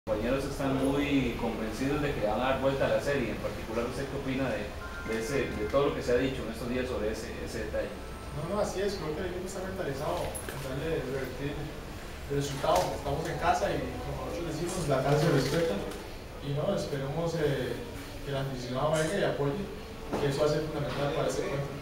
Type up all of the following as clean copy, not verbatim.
Compañeros están muy convencidos de que van a dar vuelta a la serie. En particular, ¿usted qué opina de todo lo que se ha dicho en estos días sobre ese detalle? No, así es, creo que el equipo está mentalizado en darle revertir el resultado. Estamos en casa y como nosotros decimos, la casa se respeta y no, esperemos que el aficionado venga y apoye, que eso va a ser fundamental para ese encuentro.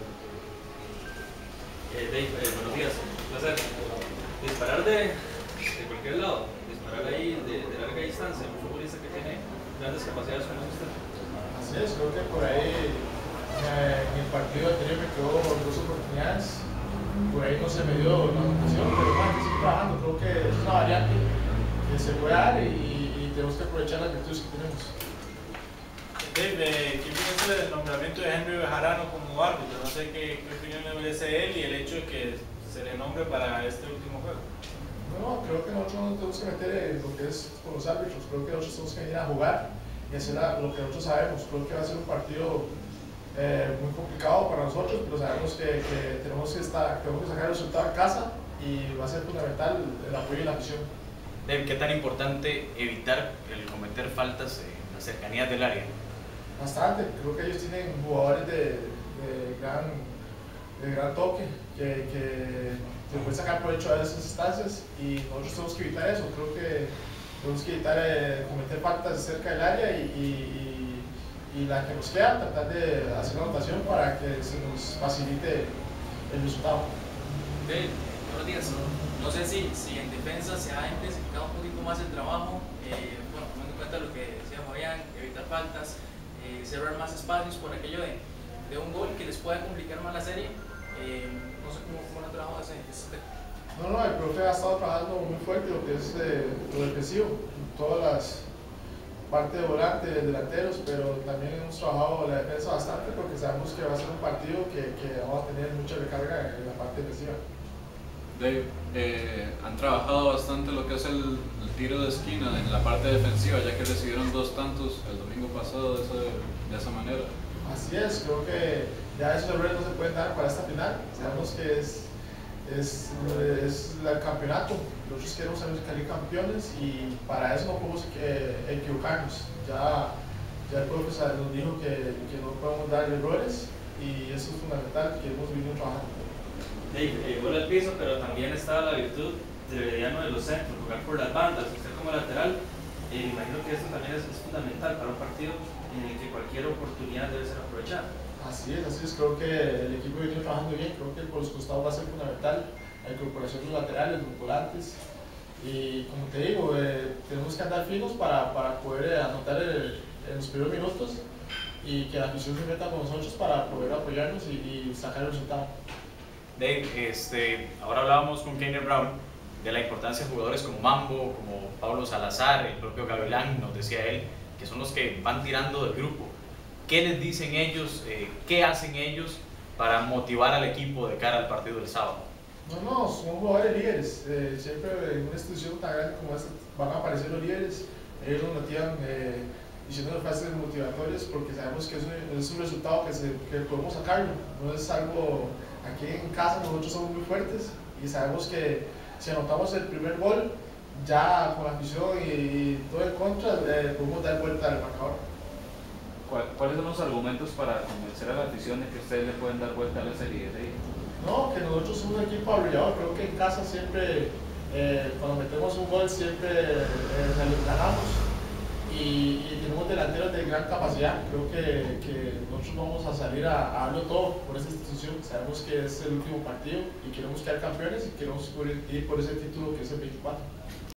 Dave, buenos días, un placer. Disparar de cualquier lado, disparar ahí de larga distancia, un futbolista que tiene grandes capacidades como es usted. Así es, creo que por ahí en el partido anterior me quedó dos oportunidades, por ahí no se me dio la anotación, pero bueno, que sigue trabajando, creo que es una variante que se puede dar y tenemos que aprovechar las virtudes que tenemos. Dave, ¿qué piensa del nombramiento de Henry Bejarano como árbitro? No sé qué opinión le merece él y el hecho de que se le nombre para este último juego. No, creo que nosotros no tenemos que meter en lo que es con los árbitros, creo que nosotros tenemos que venir a jugar y hacer lo que nosotros sabemos. Creo que va a ser un partido muy complicado para nosotros, pero sabemos que tenemos que sacar el resultado en casa y va a ser fundamental el apoyo y la afición. Dave, ¿qué tan importante evitar el cometer faltas en las cercanías del área? Bastante, creo que ellos tienen jugadores de gran toque que pueden sacar provecho de esas instancias y nosotros tenemos que evitar eso. Creo que tenemos que evitar cometer faltas cerca del área y la que nos queda, tratar de hacer una anotación para que se nos facilite el resultado. Dave, buenos días. No sé si en defensa se ha intensificado un poquito más el trabajo, bueno, tomando en cuenta lo que decía Fabián, evitar faltas, cerrar más espacios por aquello de un gol que les pueda complicar más la serie. No sé cómo lo ha trabajado ese aspecto. No, el profe ha estado trabajando muy fuerte lo que es lo defensivo, todas las partes de volante, delanteros, pero también hemos trabajado la defensa bastante porque sabemos que va a ser un partido que vamos a tener mucha recarga en la parte defensiva. Dave, han trabajado bastante lo que es el tiro de esquina en la parte defensiva, ya que recibieron 2 tantos el domingo pasado de esa manera. Así es, creo que ya esos errores no se pueden dar para esta final. Sabemos que es el campeonato, nosotros queremos salir campeones y para eso no podemos equivocarnos. Ya el profesor nos dijo que no podemos dar errores y eso es fundamental, que hemos venido trabajando. Dave, gol al piso, pero también está la virtud del mediano de los centros, jugar por las bandas, usted como lateral, me imagino que esto también es fundamental para un partido en el que cualquier oportunidad debe ser aprovechada. Así es, creo que el equipo viene trabajando bien, creo que por los costados va a ser fundamental, la incorporación de los laterales, los volantes, y como te digo, tenemos que andar finos para poder anotar en los primeros minutos y que la afición se meta con nosotros para poder apoyarnos y sacar el resultado. Dave, ahora hablábamos con Keiner Brown de la importancia de jugadores como Mambo, como Pablo Salazar, el propio Gavilán, nos decía él, que son los que van tirando del grupo. ¿Qué les dicen ellos, qué hacen ellos para motivar al equipo de cara al partido del sábado? No, son jugadores líderes, siempre en una institución tan grande como esta van a aparecer los líderes, ellos nos motivan diciendo frases motivatorias porque sabemos que es un resultado que podemos sacarlo, no es algo. Aquí en casa nosotros somos muy fuertes y sabemos que si anotamos el primer gol, ya con la afición y todo en contra, podemos dar vuelta al marcador. ¿Cuáles son los argumentos para convencer a la afición de que ustedes le pueden dar vuelta a la serie? No, que nosotros somos un equipo arrollador, creo que en casa siempre, cuando metemos un gol, siempre ganamos. Y tenemos delanteros de gran capacidad, creo que nosotros vamos a salir a darlo todo por esta institución, sabemos que es el último partido y queremos quedar campeones y queremos ir por ese título que es el 24.